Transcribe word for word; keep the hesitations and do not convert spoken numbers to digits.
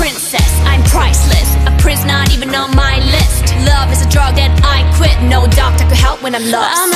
princess, I'm priceless. A prince not even on my list. Love is a drug that I quit. No doctor could help when I'm lost. I'm